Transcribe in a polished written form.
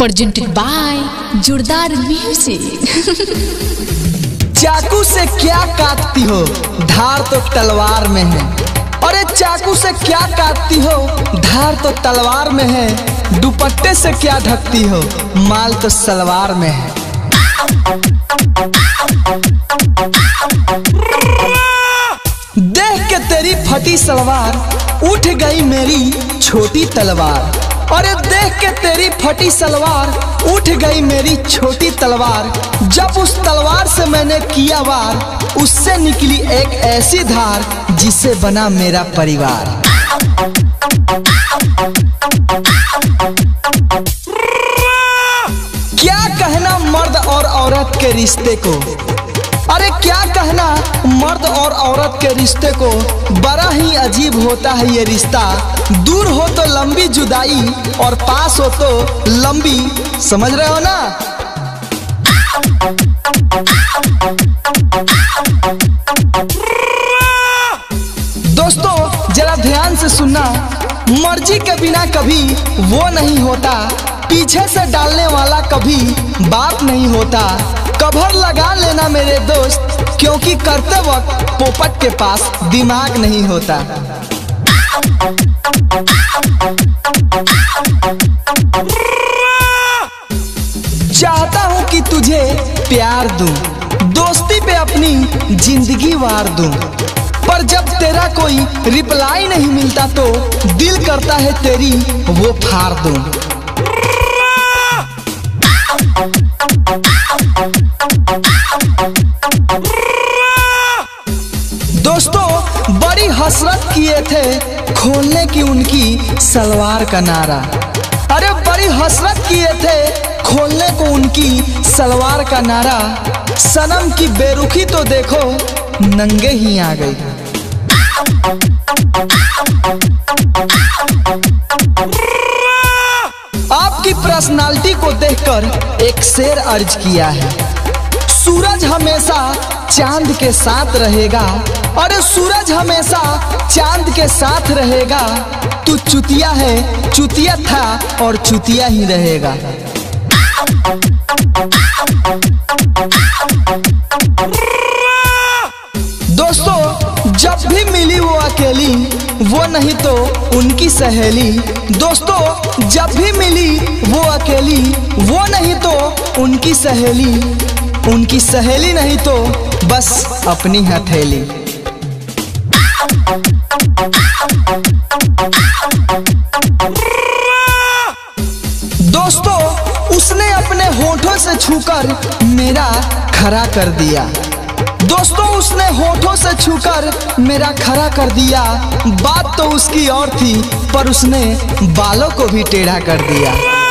Presented by जोरदार music. चाकू से क्या काटती हो, धार तो तलवार में है। अरे चाकू से क्या काटती हो, धार तो तलवार में है। दुपट्टे से क्या ढकती हो, माल तो सलवार में है। देख के तेरी फटी सलवार उठ गई मेरी छोटी तलवार। अरे देख के तेरी फटी सलवार उठ गई मेरी छोटी तलवार। जब उस तलवार से मैंने किया वार, उससे निकली एक ऐसी धार जिससे बना मेरा परिवार। क्या कहना मर्द और औरत के रिश्ते को, अरे क्या कहना मर्द और औरत के रिश्ते को। बड़ा ही अजीब होता है ये रिश्ता। दूर हो तो लंबी जुदाई और पास हो तो लंबी, समझ रहे हो ना। दोस्तों जरा ध्यान से सुनना, मर्जी के बिना कभी वो नहीं होता। पीछे से डालने वाला कभी बाप नहीं होता। कवर लगा लेना मेरे दोस्त, क्योंकि करते वक्त पोपट के पास दिमाग नहीं होता। चाहता हूं कि तुझे प्यार दूं, दोस्ती पे अपनी जिंदगी वार दूं, पर जब तेरा कोई रिप्लाई नहीं मिलता तो दिल करता है तेरी वो फाड़ दूं। दोस्तों बड़ी हसरत किए थे खोलने की उनकी सलवार का नारा। अरे बड़ी हसरत किए थे खोलने को उनकी सलवार का नारा। सनम की बेरुखी तो देखो नंगे ही आ गई। आपकी पर्सनालिटी को देखकर एक शेर अर्ज किया है। सूरज हमेशा चांद के साथ रहेगा। अरे सूरज हमेशा चांद के साथ रहेगा। तू चुतिया है, चुतिया था और चुतिया ही रहेगा। दोस्तों जब भी मिली वो अकेली, वो नहीं तो उनकी सहेली। दोस्तों जब भी मिली वो अकेली, वो नहीं तो उनकी सहेली। उनकी सहेली नहीं तो बस अपनी हथेली। दोस्तों उसने अपने होठों से छूकर मेरा खरा कर दिया। दोस्तों उसने होठों से छूकर मेरा खरा कर दिया। बात तो उसकी और थी, पर उसने बालों को भी टेढ़ा कर दिया।